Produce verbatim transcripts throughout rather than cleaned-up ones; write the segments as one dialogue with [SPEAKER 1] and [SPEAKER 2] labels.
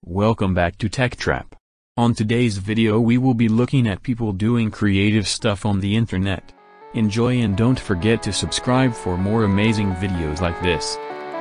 [SPEAKER 1] Welcome back to Tech Trap. On today's video we will be looking at people doing creative stuff on the internet. Enjoy and don't forget to subscribe for more amazing videos like this.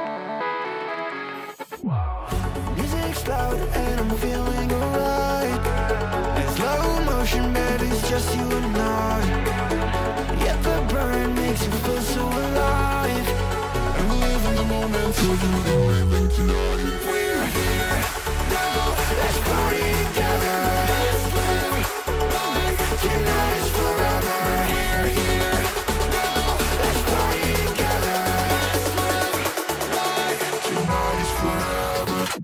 [SPEAKER 2] Music's loud and I'm feeling alright. It's slow motion, but it's just you and I. Yet the burn makes you feel so alive. And we live in the moment, so you know living tonight. We're here now, let's party together. Let's live life, tonight is forever. We're here now, let's party together. Let's live life, tonight is forever.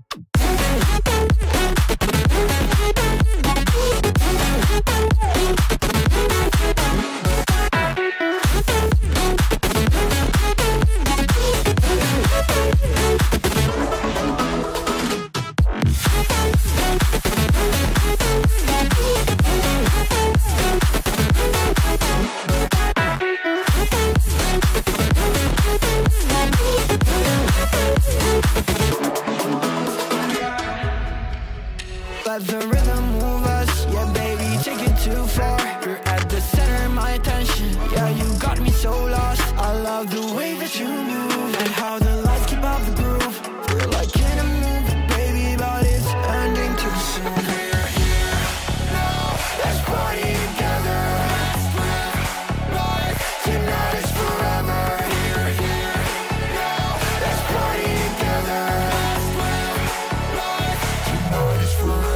[SPEAKER 2] Let the rhythm move us, yeah baby, take it too far. You're at the center of my attention, yeah you got me so lost. I love the way that you move, and how the lights keep up the groove. We're like in a movie, baby, but it's ending too soon. We're here now, let's party together. Let's live life, tonight is forever. We're here now, let's party together. Let's live life, tonight is forever.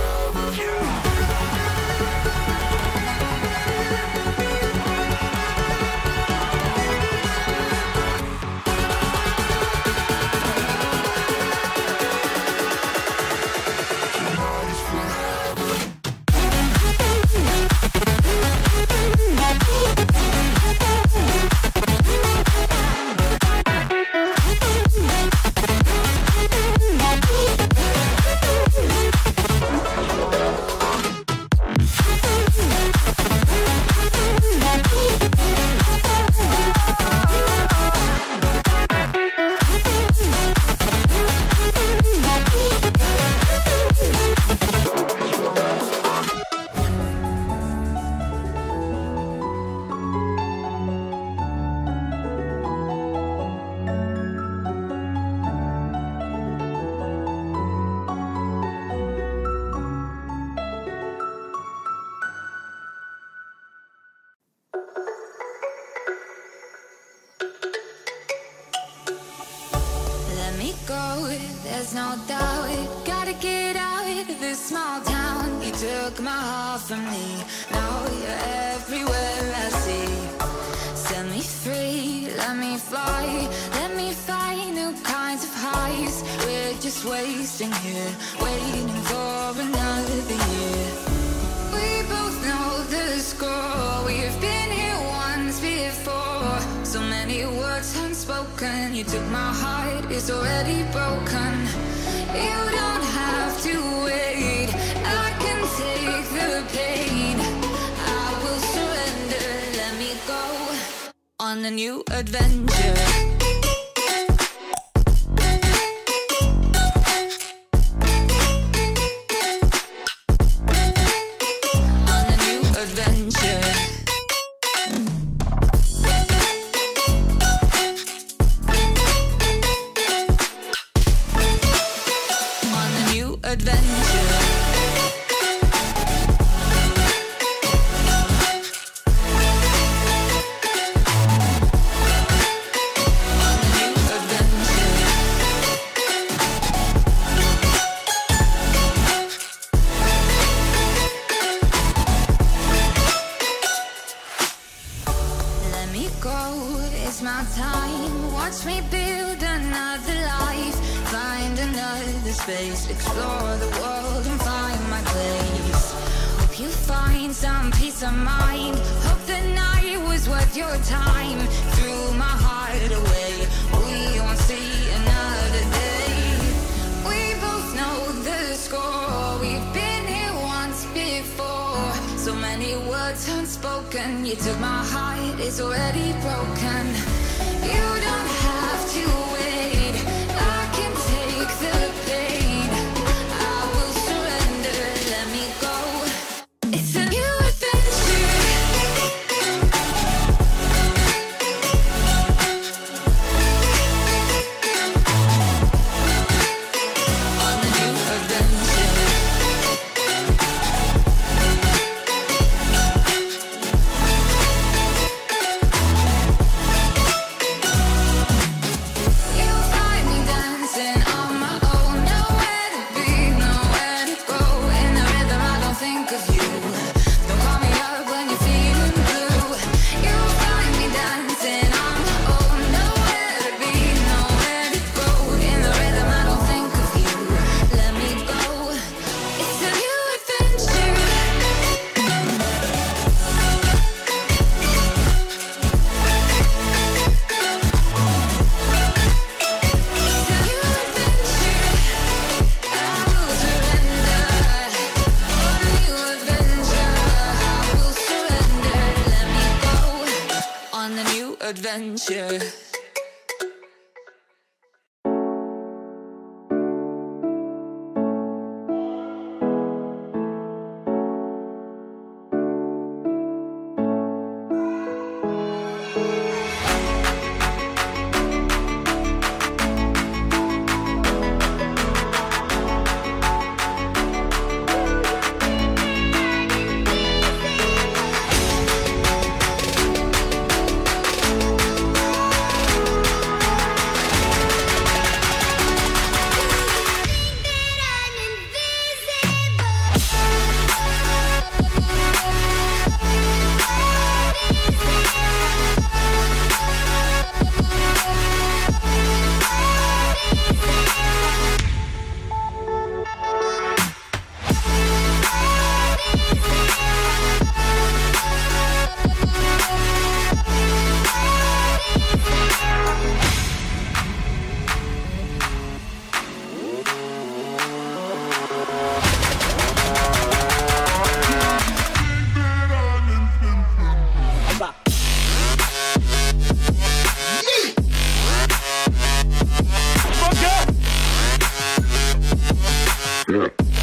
[SPEAKER 3] Go, there's no doubt. Gotta get out of this small town. You took my heart from me. Now you're everywhere I see. Set me free, let me fly. Let me find new kinds of highs. We're just wasting here, waiting for another year. We both know the score. We've been here once before. So many words unspoken. You took my heart, it's already broken. You don't have to wait, I can take the pain. I will surrender, let me go on a new adventure. My time, watch me build another life. Find another space, explore the world and find my place. Hope you find some peace of mind. Hope the night was worth your time. Threw my heart away, we won't see another day. We both know the score. We've been here once before. So many words unspoken. You took my heart, it's already broken. You don't have to wait, I can take the pain. I will adventure.
[SPEAKER 4] Yeah.